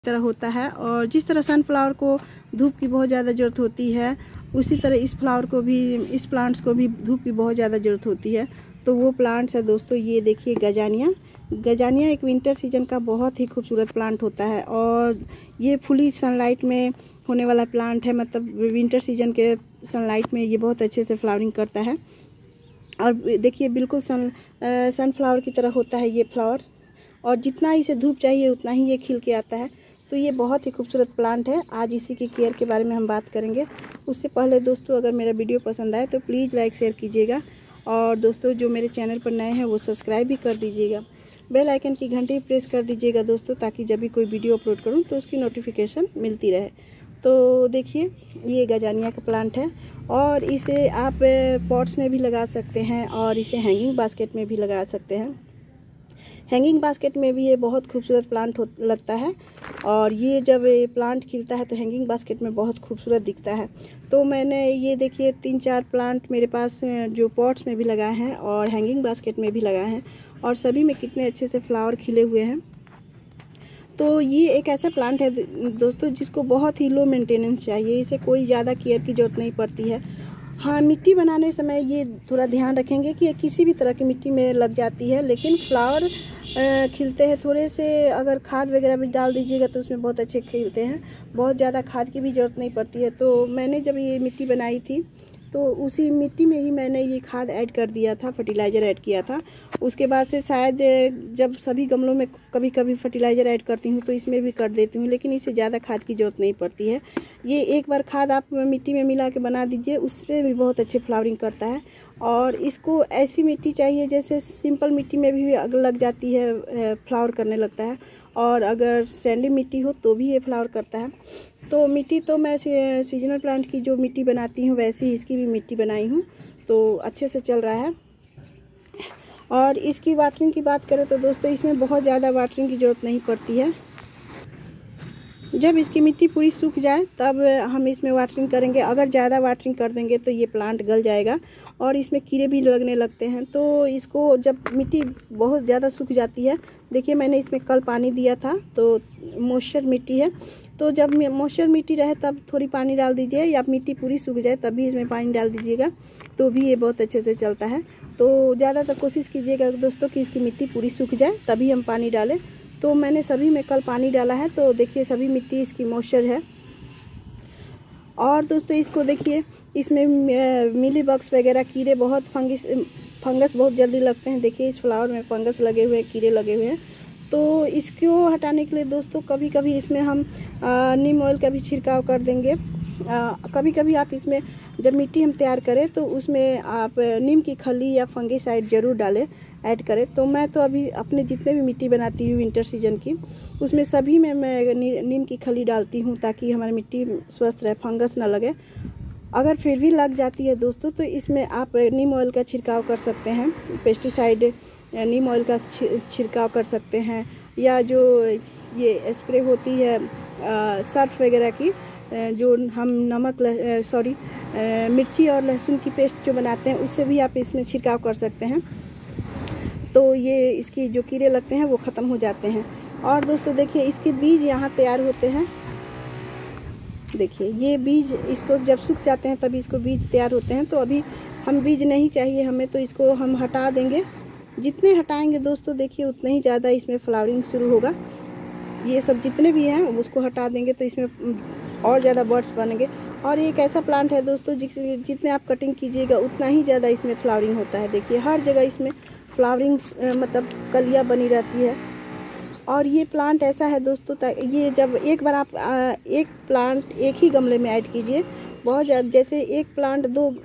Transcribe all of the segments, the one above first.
तरह होता है। और जिस तरह सनफ्लावर को धूप की बहुत ज़्यादा ज़रूरत होती है, उसी तरह इस प्लांट्स को भी धूप की बहुत ज़्यादा ज़रूरत होती है। तो वो प्लांट्स है दोस्तों, ये देखिए गजानिया एक विंटर सीजन का बहुत ही खूबसूरत प्लांट होता है और ये फुली सनलाइट में होने वाला प्लांट है। मतलब विंटर सीजन के सनलाइट में ये बहुत अच्छे से फ्लावरिंग करता है। और देखिए बिल्कुल सनफ्लावर की तरह होता है ये फ्लावर, और जितना इसे धूप चाहिए उतना ही ये खिल के आता है। तो ये बहुत ही खूबसूरत प्लांट है। आज इसी की केयर के बारे में हम बात करेंगे। उससे पहले दोस्तों, अगर मेरा वीडियो पसंद आए तो प्लीज़ लाइक शेयर कीजिएगा, और दोस्तों जो मेरे चैनल पर नए हैं वो सब्सक्राइब भी कर दीजिएगा। बेल आइकन की घंटी प्रेस कर दीजिएगा दोस्तों, ताकि जब भी कोई वीडियो अपलोड करूं तो उसकी नोटिफिकेशन मिलती रहे। तो देखिए ये गजानिया का प्लांट है, और इसे आप पॉट्स में भी लगा सकते हैं और इसे हैंगिंग बास्केट में भी लगा सकते हैं। हैंगिंग बास्केट में भी ये बहुत खूबसूरत प्लांट लगता है, और ये जब ये प्लांट खिलता है तो हैंगिंग बास्केट में बहुत खूबसूरत दिखता है। तो मैंने ये देखिए 3-4 प्लांट मेरे पास जो पॉट्स में भी लगाए हैं और हैंगिंग बास्केट में भी लगाए हैं, और सभी में कितने अच्छे से फ्लावर खिले हुए हैं। तो ये एक ऐसा प्लांट है दोस्तों जिसको बहुत ही लो मेंटेनेंस चाहिए, इसे कोई ज़्यादा केयर की ज़रूरत नहीं पड़ती है। हाँ, मिट्टी बनाने समय ये थोड़ा ध्यान रखेंगे कि किसी भी तरह की मिट्टी में लग जाती है, लेकिन फ्लावर खिलते हैं थोड़े से अगर खाद वगैरह भी डाल दीजिएगा तो उसमें बहुत अच्छे खिलते हैं। बहुत ज़्यादा खाद की भी ज़रूरत नहीं पड़ती है। तो मैंने जब ये मिट्टी बनाई थी तो उसी मिट्टी में ही मैंने ये खाद ऐड कर दिया था, फर्टिलाइज़र ऐड किया था। उसके बाद से शायद जब सभी गमलों में कभी कभी फर्टिलाइज़र ऐड करती हूँ तो इसमें भी कर देती हूँ, लेकिन इसे ज़्यादा खाद की ज़रूरत नहीं पड़ती है। ये एक बार खाद आप मिट्टी में मिला के बना दीजिए, उससे भी बहुत अच्छे फ्लावरिंग करता है। और इसको ऐसी मिट्टी चाहिए जैसे सिंपल मिट्टी में भी अगर लग जाती है फ्लावर करने लगता है, और अगर सैंडी मिट्टी हो तो भी ये फ्लावर करता है। तो मिट्टी तो मैं सीजनल प्लांट की जो मिट्टी बनाती हूँ वैसे ही इसकी भी मिट्टी बनाई हूँ, तो अच्छे से चल रहा है। और इसकी वाटरिंग की बात करें तो दोस्तों इसमें बहुत ज़्यादा वाटरिंग की ज़रूरत नहीं पड़ती है। जब इसकी मिट्टी पूरी सूख जाए तब हम इसमें वाटरिंग करेंगे। अगर ज़्यादा वाटरिंग कर देंगे तो ये प्लांट गल जाएगा और इसमें कीड़े भी लगने लगते हैं। तो इसको जब मिट्टी बहुत ज़्यादा सूख जाती है, देखिए मैंने इसमें कल पानी दिया था, तो मॉइस्चर मिट्टी है। तो जब मॉइस्चर मिट्टी रहे तब थोड़ी पानी डाल दीजिए, या मिट्टी पूरी सूख जाए तभी इसमें पानी डाल दीजिएगा, तो भी ये बहुत अच्छे से चलता है। तो ज़्यादातर कोशिश कीजिएगा दोस्तों कि इसकी मिट्टी पूरी सूख जाए तभी हम पानी डालें। तो मैंने सभी में कल पानी डाला है, तो देखिए सभी मिट्टी इसकी मॉइस्चर है। और दोस्तों इसको देखिए, इसमें मिली बग्स वगैरह कीड़े बहुत फंगस बहुत जल्दी लगते हैं। देखिए इस फ्लावर में फंगस लगे हुए हैं, कीड़े लगे हुए हैं। तो इसको हटाने के लिए दोस्तों कभी कभी इसमें हम नीम ऑयल का भी छिड़काव कर देंगे। कभी कभी आप इसमें जब मिट्टी हम तैयार करें तो उसमें आप नीम की खली या फंगीसाइड ज़रूर डालें, ऐड करें। तो मैं तो अभी अपने जितने भी मिट्टी बनाती हूँ विंटर सीजन की, उसमें सभी में मैं नीम की खली डालती हूँ, ताकि हमारी मिट्टी स्वस्थ रहे, फंगस ना लगे। अगर फिर भी लग जाती है दोस्तों तो इसमें आप नीम ऑयल का छिड़काव कर सकते हैं, पेस्टिसाइड नीम ऑयल का छिड़काव कर सकते हैं, या जो ये स्प्रे होती है सर्फ वगैरह की, जो हम मिर्ची और लहसुन की पेस्ट जो बनाते हैं उससे भी आप इसमें छिड़काव कर सकते हैं। तो ये इसकी जो कीड़े लगते हैं वो ख़त्म हो जाते हैं। और दोस्तों देखिए इसके बीज यहाँ तैयार होते हैं। देखिए ये बीज, इसको जब सूख जाते हैं तभी इसको बीज तैयार होते हैं। तो अभी हम बीज नहीं चाहिए हमें, तो इसको हम हटा देंगे। जितने हटाएंगे दोस्तों देखिए उतने ही ज़्यादा इसमें फ्लावरिंग शुरू होगा। ये सब जितने भी हैं उसको हटा देंगे तो इसमें और ज़्यादा बर्ड्स बनेंगे। और ये एक ऐसा प्लांट है दोस्तों जितने आप कटिंग कीजिएगा उतना ही ज़्यादा इसमें फ्लावरिंग होता है। देखिए हर जगह इसमें फ्लावरिंग मतलब कलियाँ बनी रहती है। और ये प्लांट ऐसा है दोस्तों, ये जब एक बार आप एक प्लांट एक ही गमले में ऐड कीजिए, बहुत ज़्यादा, जैसे एक प्लांट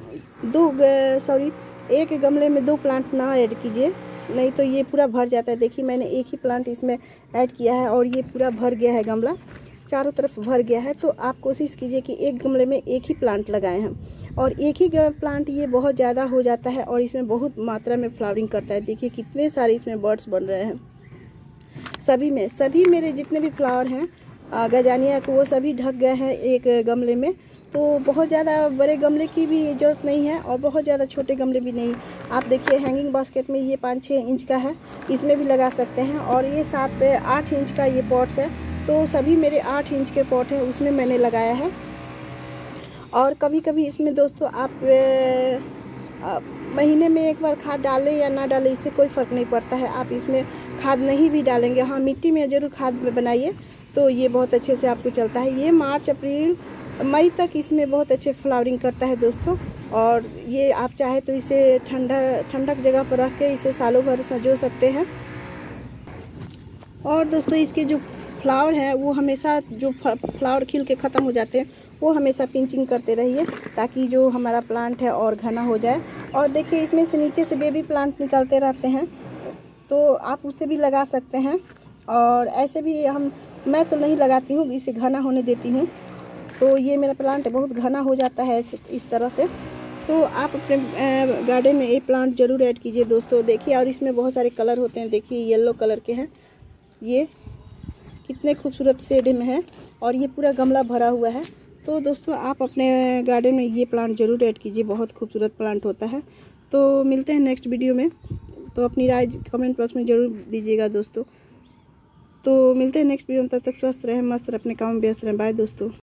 एक गमले में 2 प्लांट ना ऐड कीजिए, नहीं तो ये पूरा भर जाता है। देखिए मैंने एक ही प्लांट इसमें ऐड किया है और ये पूरा भर गया है, गमला चारों तरफ भर गया है। तो आप कोशिश कीजिए कि एक गमले में एक ही प्लांट लगाएं हम, और एक ही प्लांट ये बहुत ज़्यादा हो जाता है और इसमें बहुत मात्रा में फ्लावरिंग करता है। देखिए कितने सारे इसमें बर्ड्स बन रहे हैं। सभी मेरे जितने भी फ्लावर हैं गजानिया को, वो सभी ढक गए हैं एक गमले में। तो बहुत ज़्यादा बड़े गमले की भी ज़रूरत नहीं है और बहुत ज़्यादा छोटे गमले भी नहीं। आप देखिए हैंगिंग बास्केट में ये 5-6 इंच का है, इसमें भी लगा सकते हैं। और ये 7-8 इंच का ये पॉट्स है, तो सभी मेरे 8 इंच के पॉट हैं उसमें मैंने लगाया है। और कभी कभी इसमें दोस्तों आप महीने में एक बार खाद डालें या ना डालें, इससे कोई फ़र्क नहीं पड़ता है। आप इसमें खाद नहीं भी डालेंगे, हाँ मिट्टी में ज़रूर खाद बनाइए तो ये बहुत अच्छे से आपको चलता है। ये मार्च अप्रैल मई तक इसमें बहुत अच्छे फ्लावरिंग करता है दोस्तों। और ये आप चाहे तो इसे ठंडक जगह पर रख के इसे सालों भर संजो सकते हैं। और दोस्तों इसके जो फ्लावर हैं वो हमेशा, जो फ्लावर खिल के ख़त्म हो जाते हैं वो हमेशा पिंचिंग करते रहिए ताकि जो हमारा प्लांट है और घना हो जाए। और देखिए इसमें से नीचे से बेबी प्लांट निकलते रहते हैं तो आप उसे भी लगा सकते हैं। और ऐसे भी मैं तो नहीं लगाती हूँ, इसे घना होने देती हूँ तो ये मेरा प्लांट बहुत घना हो जाता है इस तरह से। तो आप अपने गार्डन में ये प्लांट ज़रूर ऐड कीजिए दोस्तों। देखिए और इसमें बहुत सारे कलर होते हैं, देखिए येलो कलर के हैं, ये कितने खूबसूरत शेड में है और ये पूरा गमला भरा हुआ है। तो दोस्तों आप अपने गार्डन में ये प्लांट ज़रूर ऐड कीजिए, बहुत खूबसूरत प्लांट होता है। तो मिलते हैं नेक्स्ट वीडियो में, तो अपनी राय कमेंट बॉक्स में ज़रूर दीजिएगा दोस्तों। तो मिलते हैं नेक्स्ट वीडियो में, तब तक स्वस्थ रहें, मस्त रहें, अपने काम में व्यस्त रहें। बाय दोस्तों।